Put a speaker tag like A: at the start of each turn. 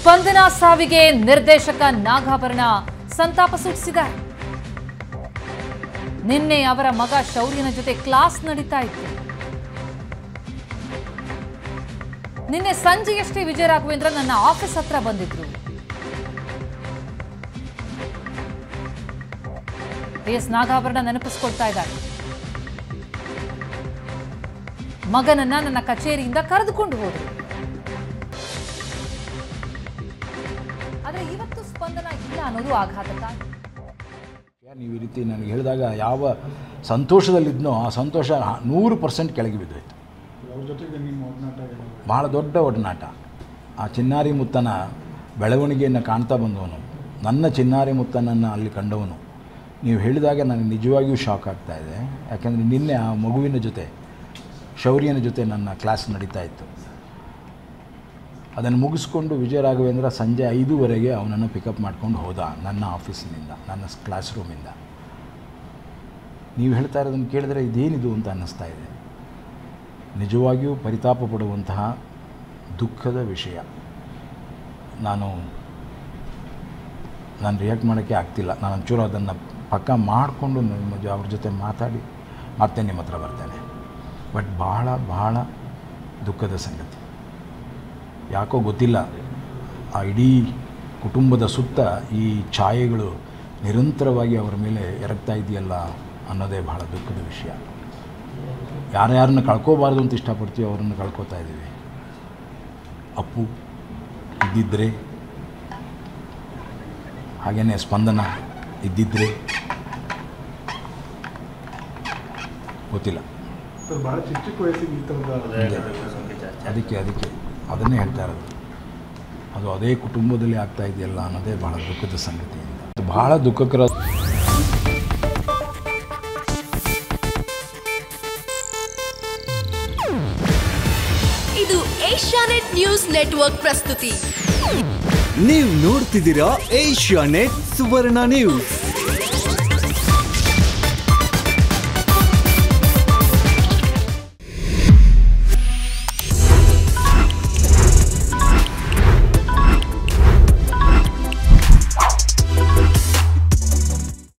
A: ಸ್ಪಂದನಾ ಸಾವಿಗೆ ನಿರ್ದೇಶಕ ನಾಗಾಭರಣ ಸಂತಾಪ ಸೂಚಿಸಿದ್ದಾರೆ. ನಿನ್ನೆ ಅವರ ಮಗ ಶೌರ್ಯನ ಜೊತೆ ಕ್ಲಾಸ್ ನಡೀತಾ ಇತ್ತು. ನಿನ್ನೆ ಸಂಜೆಯಷ್ಟೇ ವಿಜಯ ರಾಘವೇಂದ್ರ ನನ್ನ ಆಫೀಸ್ ಹತ್ರ ಬಂದಿದ್ರು. ಎಸ್ ನಾಗಾಭರಣ ನೆನಪಿಸ್ಕೊಳ್ತಾ ಇದ್ದಾರೆ. ಮಗನನ್ನ ನನ್ನ ಕಚೇರಿಯಿಂದ ಕರೆದುಕೊಂಡು ಹೋದರು. ಆದರೆ ಇವತ್ತು ಸ್ಪಂದನ ಇಲ್ಲ ಅನ್ನೋದು ಆಘಾತಕಾರಿ.
B: ನೀವು ಈ ರೀತಿ ನನಗೆ ಹೇಳಿದಾಗ ಯಾವ ಸಂತೋಷದಲ್ಲಿದ್ದನೋ ಆ ಸಂತೋಷ 100% ಕೆಳಗೆ ಬಿದ್ದೋಯ್ತು. ಭಾಳ ದೊಡ್ಡ ಒಡನಾಟ. ಆ ಚಿನ್ನಾರಿ ಮುತ್ತನ ಬೆಳವಣಿಗೆಯನ್ನು ಕಾಣ್ತಾ ಬಂದವನು, ನನ್ನ ಚಿನ್ನಾರಿ ಮುತ್ತನನ್ನು ಅಲ್ಲಿ ಕಂಡವನು. ನೀವು ಹೇಳಿದಾಗ ನನಗೆ ನಿಜವಾಗಿಯೂ ಶಾಕ್ ಆಗ್ತಾಯಿದೆ. ಯಾಕೆಂದರೆ ನಿನ್ನೆ ಆ ಮಗುವಿನ ಜೊತೆ ಶೌರ್ಯನ ಜೊತೆ ನನ್ನ ಕ್ಲಾಸ್ ನಡೀತಾ ಇತ್ತು. ಅದನ್ನು ಮುಗಿಸ್ಕೊಂಡು ವಿಜಯ ರಾಘವೇಂದ್ರ ಸಂಜೆ 5:00ವರೆಗೆ ಅವನನ್ನು ಪಿಕಪ್ ಮಾಡ್ಕೊಂಡು ಹೋದ ನನ್ನ ಆಫೀಸಿನಿಂದ, ನನ್ನ ಕ್ಲಾಸ್ ರೂಮಿಂದ. ನೀವು ಹೇಳ್ತಾ ಇರೋದನ್ನು ಕೇಳಿದ್ರೆ ಇದೇನಿದು ಅಂತ ಅನ್ನಿಸ್ತಾ ಇದೆ. ನಿಜವಾಗಿಯೂ ಪರಿತಾಪ ಪಡುವಂತಹ ದುಃಖದ ವಿಷಯ. ನಾನು ರಿಯಾಕ್ಟ್ ಮಾಡೋಕ್ಕೆ ಆಗ್ತಿಲ್ಲ. ನಾನು ಒಂಚೂರು ಅದನ್ನು ಪಕ್ಕ ಮಾಡಿಕೊಂಡು ಅವ್ರ ಜೊತೆ ಮಾತಾಡಿ ಮತ್ತೆ ನಿಮ್ಮ ಹತ್ರ ಬರ್ತೇನೆ. ಬಟ್ ಭಾಳ ದುಃಖದ ಸಂಗತಿ. ಯಾಕೋ ಗೊತ್ತಿಲ್ಲ, ಆ ಇಡೀ ಕುಟುಂಬದ ಸುತ್ತ ಈ ಛಾಯೆಗಳು ನಿರಂತರವಾಗಿ ಅವರ ಮೇಲೆ ಎರಗ್ತಾ ಇದೆಯಲ್ಲ ಅನ್ನೋದೇ ಭಾಳ ದುಃಖದ ವಿಷಯ. ಯಾರ್ಯಾರನ್ನ ಕಳ್ಕೋಬಾರ್ದು ಅಂತ ಇಷ್ಟಪಡ್ತೀವೋ ಅವರನ್ನು ಕಳ್ಕೊತಾ ಇದ್ದೀವಿ. ಅಪ್ಪು ಇದ್ದಿದ್ದರೆ, ಹಾಗೆಯೇ ಸ್ಪಂದನ ಇದ್ದಿದ್ದರೆ ಗೊತ್ತಿಲ್ಲ. ಅದಕ್ಕೆ ಅದನ್ನೇ ಹೇಳ್ತಾ ಇರೋದು. ಅದು ಅದೇ ಕುಟುಂಬದಲ್ಲಿ ಆಗ್ತಾ ಇದೆಯಲ್ಲ ಅನ್ನೋದೇ ಭಾಳ ದುಃಖದ ಸಂಗತಿ. ಭಾಳ ದುಃಖಕರ.
C: ಇದು ಏಷ್ಯಾನೆಟ್ ನ್ಯೂಸ್ ನೆಟ್ವರ್ಕ್ ಪ್ರಸ್ತುತಿ.
D: ನೀವು ನೋಡ್ತಿದ್ದೀರಾ ಏಷ್ಯಾನೆಟ್ ಸುವರ್ಣ ನ್ಯೂಸ್.